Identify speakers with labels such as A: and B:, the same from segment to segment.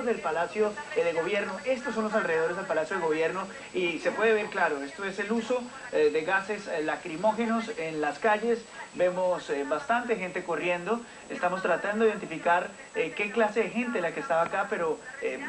A: del Palacio de Gobierno. Estos son los alrededores del Palacio de Gobierno y se puede ver claro, esto es el uso de gases lacrimógenos en las calles. Vemos bastante gente corriendo. Estamos tratando de identificar qué clase de gente la que estaba acá, pero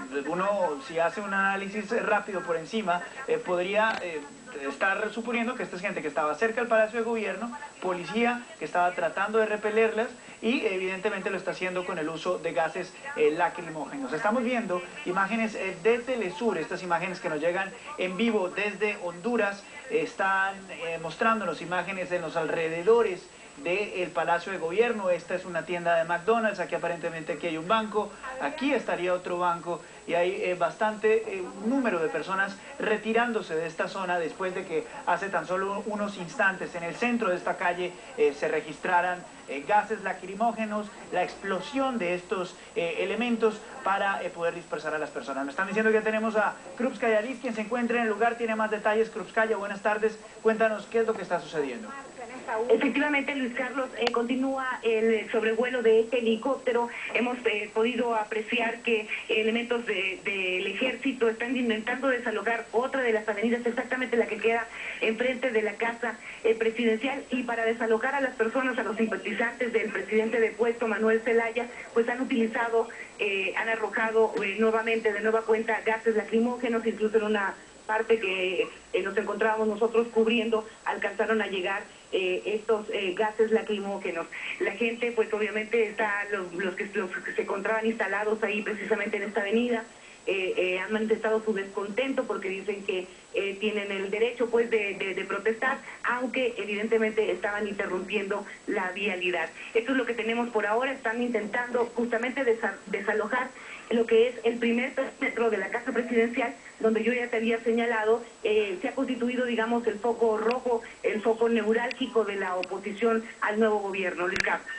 A: uno, si hace un análisis rápido por encima, podría estar suponiendo que esta es gente que estaba cerca del Palacio de Gobierno, policía que estaba tratando de repelerlas y evidentemente lo está haciendo con el uso de gases lacrimógenos. Estamos viendo imágenes de Telesur, estas imágenes que nos llegan en vivo desde Honduras, están mostrándonos imágenes en los alrededores del Palacio de Gobierno. Esta es una tienda de McDonald's, aquí aparentemente aquí hay un banco, aquí estaría otro banco y hay bastante número de personas retirándose de esta zona después de que hace tan solo unos instantes en el centro de esta calle se registraran gases lacrimógenos, la explosión de estos elementos para poder dispersar a las personas. Me están diciendo que tenemos a Krupskaya Alice, quien se encuentra en el lugar, tiene más detalles. Krupskaya, buenas tardes, cuéntanos qué es lo que está sucediendo.
B: Efectivamente, Luis Carlos, continúa el sobrevuelo de este helicóptero. Hemos podido apreciar que elementos del ejército están intentando desalojar otra de las avenidas, exactamente la que queda enfrente de la casa presidencial, y para desalojar a las personas, a los simpatizantes del presidente depuesto, Manuel Zelaya, pues han utilizado, han arrojado nuevamente, de nueva cuenta, gases lacrimógenos, incluso en una parte que nos encontrábamos nosotros cubriendo, alcanzaron a llegar estos gases lacrimógenos. La gente, pues obviamente está, los que se encontraban instalados ahí precisamente en esta avenida, han manifestado su descontento porque dicen que tienen el derecho pues de protestar, aunque evidentemente estaban interrumpiendo la vialidad. Esto es lo que tenemos por ahora. Están intentando justamente desalojar lo que es el primer perímetro de la Casa Presidencial, donde yo ya te había señalado, se ha constituido, digamos, el foco rojo, el foco neurálgico de la oposición al nuevo gobierno. Luis Carlos.